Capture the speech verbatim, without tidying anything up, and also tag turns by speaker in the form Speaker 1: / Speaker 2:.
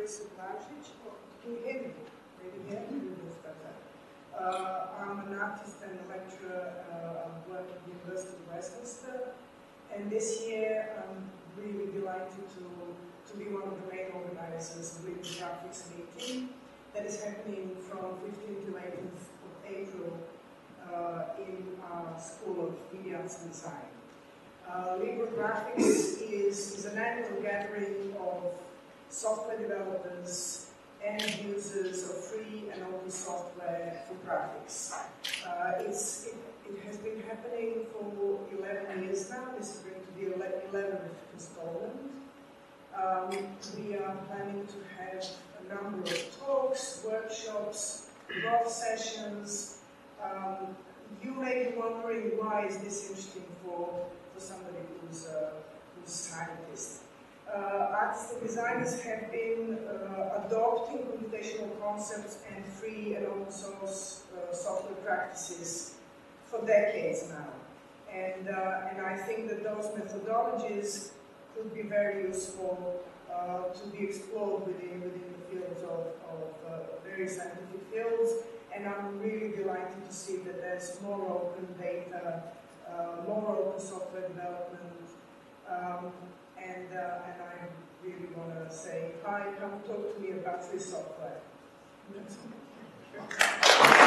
Speaker 1: Boris Blažić. Can you hear me? Maybe you hear me this better. Uh, I'm an artist and a lecturer. Uh, I'm working at the University of Westminster. And this year, I'm really delighted to, to be one of the main organizers of Living Graphics meeting that is happening from fifteenth to eighteenth of April uh, in our School of Media Arts and Design. Uh, Libre Graphics is, is an annual gathering of software developers and users of free and open software for graphics. Uh, it's, it, it has been happening for eleven years now. This is going to be the eleventh installment. Um, we are planning to have a number of talks, workshops, golf sessions. Um, you may be wondering, why is this interesting for, for somebody who's a, who's a scientist? Uh, artists and designers have been uh, adopting computational concepts and free and open source uh, software practices for decades now. And, uh, and I think that those methodologies could be very useful uh, to be explored within, within the fields of, of uh, various scientific fields. And I'm really delighted to see that there's more open data, uh, more open software development. Um, And, uh, and I really want to say, hi, come talk to me about free software.